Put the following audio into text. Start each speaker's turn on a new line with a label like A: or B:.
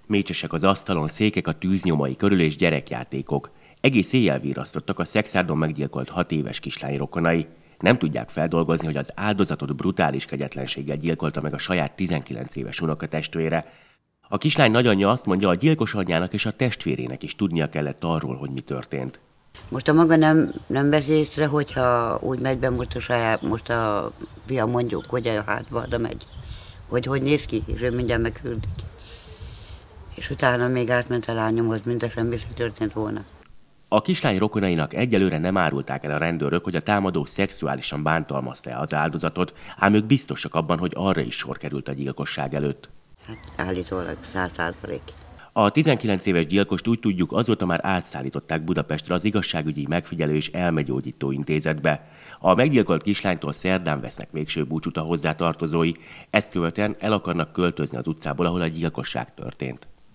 A: Mécsesek az asztalon, székek a tűznyomai körül és gyerekjátékok. Egész éjjel virrasztottak a Szexárdon meggyilkolt 6 éves kislány rokonai. Nem tudják feldolgozni, hogy az áldozatot brutális kegyetlenséggel gyilkolta meg a saját 19 éves unokatestvére. A kislány nagyanyja azt mondja, a gyilkos anyjának és a testvérének is tudnia kellett arról, hogy mi történt.
B: Most a maga nem vesz észre, hogyha úgy megy be most a fiam mondjuk, hogy a hátba oda megy. Hogy néz ki, és ő mindjárt megküldik. És utána még átment a lányomhoz, mint semmi sem történt volna.
A: A kislány rokonainak egyelőre nem árulták el a rendőrök, hogy a támadó szexuálisan bántalmazta az áldozatot, ám ők biztosak abban, hogy arra is sor került a gyilkosság előtt.
B: Hát állítólag 100%.
A: A 19 éves gyilkost úgy tudjuk, azóta már átszállították Budapestre az igazságügyi megfigyelő és elmegyógyító intézetbe. A meggyilkolt kislánytól szerdán vesznek végső búcsút a hozzátartozói, ezt követően el akarnak költözni az utcából, ahol a gyilkosság történt.